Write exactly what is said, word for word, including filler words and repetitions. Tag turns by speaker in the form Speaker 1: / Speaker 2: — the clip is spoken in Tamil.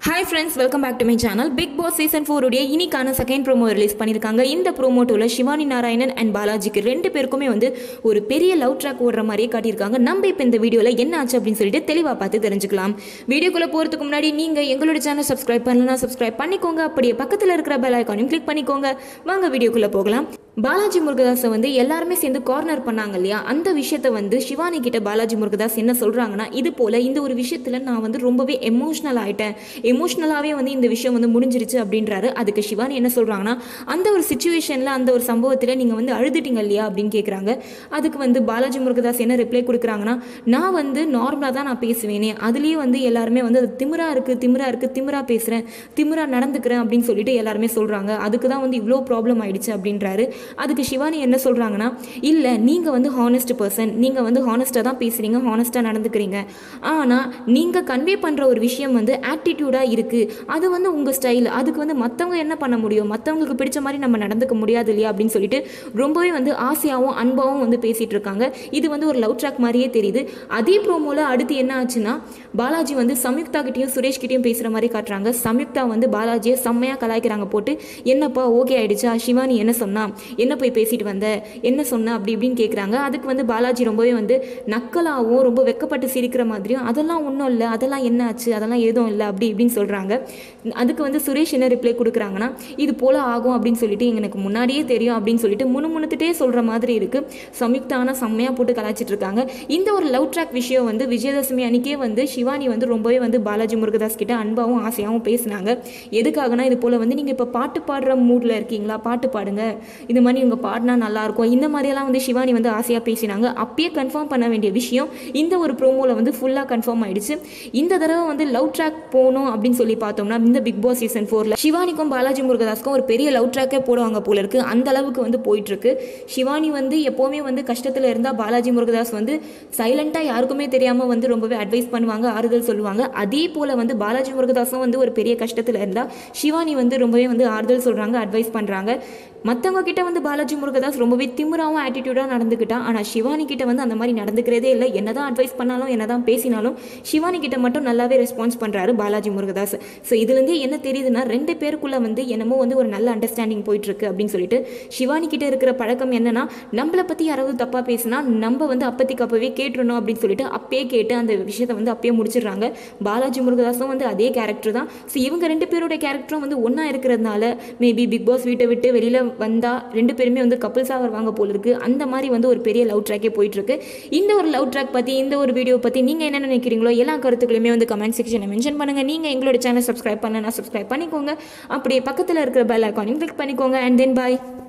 Speaker 1: Hi friends, welcome back to my channel. Big Boss Season four உடைய இனிக்கான செகண்ட் ப்ரோமோ ரிலீஸ் பண்ணியிருக்காங்க. இந்த ப்ரோமோ டூல சிவானி நாராயணன் அண்ட் பாலாஜிக்கு ரெண்டு பேருக்குமே வந்து ஒரு பெரிய லவ் ட்ராக் ஓடுற மாதிரியே காட்டியிருக்காங்க. நம்ம இப்போ இந்த வீடியோவில் என்ன ஆச்சு அப்படின்னு சொல்லிட்டு தெளிவாக பார்த்து தெரிஞ்சுக்கலாம். வீடியோக்குள்ளே போகிறதுக்கு முன்னாடி நீங்கள் எங்களோட சேனல் சப்ஸ்கிரைப் பண்ணலன்னா சப்ஸ்கிரைப் பண்ணிக்கோங்க. அப்படியே பக்கத்தில் இருக்கிற பெல் ஐக்கானையும் கிளிக் பண்ணிக்கோங்க. வாங்க வீடியோக்குள்ளே போகலாம். பாலாஜி முருகதாஸை வந்து எல்லாருமே சேர்ந்து கார்னர் பண்ணாங்க இல்லையா, அந்த விஷயத்தை வந்து சிவானி கிட்ட பாலாஜி முருகதாஸ் என்ன சொல்கிறாங்கன்னா, இது போல் இந்த ஒரு விஷயத்தில் நான் வந்து ரொம்பவே எமோஷ்னல் ஆகிட்டேன், எமோஷ்னலாகவே வந்து இந்த விஷயம் வந்து முடிஞ்சிருச்சு அப்படின்றாரு. அதுக்கு சிவானி என்ன சொல்கிறாங்கன்னா, அந்த ஒரு சுச்சுவேஷனில் அந்த ஒரு சம்பவத்தில் நீங்கள் வந்து அழுதுட்டீங்க இல்லையா அப்படின்னு கேட்குறாங்க. அதுக்கு வந்து பாலாஜி முருகதாஸ் என்ன ரிப்ளை கொடுக்குறாங்கன்னா, நான் வந்து நார்மலாக தான் நான் பேசுவேனே, அதுலேயே வந்து எல்லாருமே வந்து அது திமிரா இருக்குது திமிரா இருக்குது திமிரா பேசுகிறேன் திமிரா நடந்துக்கிறேன் அப்படின்னு சொல்லிட்டு எல்லாருமே சொல்கிறாங்க. அதுக்கு தான் வந்து இவ்வளோ ப்ராப்ளம் ஆயிடுச்சு அப்படின்றாரு. அதுக்கு சிவானி என்ன சொல்கிறாங்கன்னா, இல்லை நீங்கள் வந்து ஹானஸ்ட் பர்சன், நீங்கள் வந்து ஹானஸ்ட்டாக தான் பேசுகிறீங்க, ஹானஸ்ட்டாக நடந்துக்கிறீங்க, ஆனால் நீங்கள் கன்வே பண்ணுற ஒரு விஷயம் வந்து ஆட்டிடியூடாக இருக்குது, அது வந்து உங்கள் ஸ்டைல், அதுக்கு வந்து மற்றவங்க என்ன பண்ண முடியும், மற்றவங்களுக்கு பிடிச்ச மாதிரி நம்ம நடந்துக்க முடியாது இல்லையா அப்படின்னு சொல்லிட்டு ரொம்பவே வந்து ஆசையாகவும் அன்பாகவும் வந்து பேசிகிட்டு இருக்காங்க. இது வந்து ஒரு லவ் ட்ராக் மாதிரியே தெரியுது. அதே ப்ரோமோவில் அடுத்து என்ன ஆச்சுன்னா, பாலாஜி வந்து சம்யுக்தா கிட்டையும் சுரேஷ் கிட்டையும் பேசுகிற மாதிரி காட்டுறாங்க. சம்யுக்தா வந்து பாலாஜியை செம்மையாக கலாய்க்கிறாங்க போட்டு, என்னப்பா ஓகே ஆயிடுச்சா, சிவானி என்ன சொன்னா, என்ன போய் பேசிட்டு வந்த, என்ன சொன்ன அப்படி இப்படின்னு கேட்குறாங்க. அதுக்கு வந்து பாலாஜி ரொம்பவே வந்து நக்கலாகவும் ரொம்ப வெக்கப்பட்டு சிரிக்கிற மாதிரியும், அதெல்லாம் ஒன்றும் இல்லை, அதெல்லாம் என்ன ஆச்சு, அதெல்லாம் எதுவும் இல்லை அப்படி இப்படின்னு சொல்கிறாங்க. அதுக்கு வந்து சுரேஷ் என்ன ரிப்ளை கொடுக்குறாங்கன்னா, இது போல் ஆகும் அப்படின்னு சொல்லிட்டு எனக்கு முன்னாடியே தெரியும் அப்படின்னு சொல்லிட்டு முணுமுணுத்துட்டே சொல்கிற மாதிரி இருக்குது. சம்யுக்தான செம்மையாக போட்டு கலாய்ச்சிட்டு இருக்காங்க. இந்த ஒரு லவ் ட்ராக் விஷயம் வந்து விஜயதசமி அன்றைக்கே வந்து சிவானி வந்து ரொம்பவே வந்து பாலாஜி முருகதாஸ் கிட்ட அன்பாகவும் ஆசையாகவும் பேசினாங்க. எதுக்காகனா, இது போல் வந்து நீங்கள் இப்போ பாட்டு பாடுற மூடில் இருக்கீங்களா, பாட்டு பாடுங்க, இந்த மாதிரி உங்கள் பாடினா நல்லாயிருக்கும், இந்த மாதிரியெல்லாம் வந்து சிவானி வந்து ஆசையாக பேசினாங்க. அப்பயே கன்ஃபார்ம் பண்ண வேண்டிய விஷயம் இந்த ஒரு ப்ரோமோவில் வந்து ஃபுல்லாக கன்ஃபார்ம் ஆயிடுச்சு. இந்த தடவை வந்து லவ் ட்ராக் போகணும் அப்படின்னு சொல்லி பார்த்தோம்னா, இந்த பிக் பாஸ் சீசன் ஃபோரில் சிவானிக்கும் பாலாஜி முருகதாஸ்க்கும் ஒரு பெரிய லவ் ட்ராக்கே போடுவாங்க போல இருக்கு. அந்த அளவுக்கு வந்து போயிட்டுருக்கு. சிவானி வந்து எப்போவுமே வந்து கஷ்டத்தில் இருந்தால் பாலாஜி முருகதாஸ் வந்து சைலண்ட்டாக யாருக்குமே தெரியாமல் வந்து ரொம்பவே அட்வைஸ் பண்ணுவாங்க, ஆறுதல் சொல்லுவாங்க. அதே போல் வந்து பாலாஜி முருகதாஸும் வந்து ஒரு பெரிய கஷ்டத்தில் இருந்தால் சிவானி வந்து ரொம்பவே வந்து ஆறுதல் சொல்கிறாங்க, அட்வைஸ் பண்ணுறாங்க. மற்றவங்க கிட்ட வந்து பாலாஜி முருகதாஸ் ரொம்பவே திமிராகவும் ஆட்டிடியூடாக நடந்துக்கிட்டான். ஆனால் சிவானி கிட்ட வந்து அந்த மாதிரி நடந்துக்கிறதே இல்லை. என்னதான் அட்வைஸ் பண்ணாலும் என்னதான் பேசினாலும் சிவானி கிட்ட மட்டும் நல்லாவே ரெஸ்பான்ஸ் பண்ணுறாரு பாலாஜி முருகதாஸ். ஸோ இதுலேருந்தே என்ன தெரியுதுன்னா, ரெண்டு பேருக்குள்ளே வந்து என்னமோ வந்து ஒரு நல்ல அண்டர்ஸ்டாண்டிங் போயிட்டுருக்கு அப்படின்னு சொல்லிட்டு. சிவானி கிட்ட இருக்கிற பழக்கம் என்னன்னா, நம்மளை பற்றி யாராவது தப்பாக பேசினா நம்ம வந்து அப்பத்திக்கு அப்பவே கேட்டுருணும் அப்படின்னு சொல்லிட்டு அப்பயே கேட்டு அந்த விஷயத்தை வந்து அப்பயே முடிச்சிடுறாங்க. பாலாஜி முருகதாஸும் வந்து அதே கேரக்டர் தான். ஸோ இவங்க ரெண்டு பேரோட கேரக்டரும் வந்து ஒன்றா இருக்கிறதுனால மேபி பிக் பாஸ் வீட்டை விட்டு வெளியில் வந்தால் ரெண்டு பேருமே வந்து கப்பிள்ஸாக வருவாங்க போல இருக்கு. அந்த மாதிரி வந்து ஒரு பெரிய லவ் ட்ராக்கே போயிட்டு இருக்கு. இந்த ஒரு லவ் ட்ராக் பற்றி, இந்த ஒரு வீடியோ பற்றி நீங்கள் என்ன நினைக்கிறீங்களோ எல்லா கருத்துக்களுமே வந்து கமெண்ட் செக்ஷனில் மென்ஷன் பண்ணுங்கள். நீங்கள் எங்களோட சேனல் சப்ஸ்கிரைப் பண்ணலன்னா சப்ஸ்கிரைப் பண்ணிக்கோங்க. அப்படியே பக்கத்தில் இருக்கிற பெல் ஐக்கானையும் கிளிக் பண்ணிக்கோங்க. And then bye.